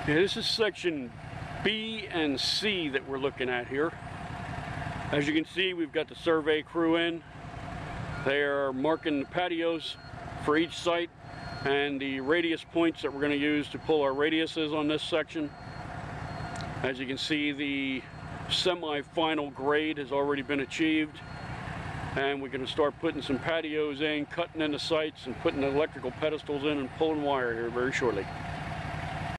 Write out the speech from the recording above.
Yeah, this is section B and C that we're looking at here. As you can see, we've got the survey crew in. They are marking the patios for each site and the radius points that we're going to use to pull our radiuses on this section. As you can see, the semi-final grade has already been achieved, and we're going to start putting some patios in, cutting in the sites and putting the electrical pedestals in and pulling wire here very shortly.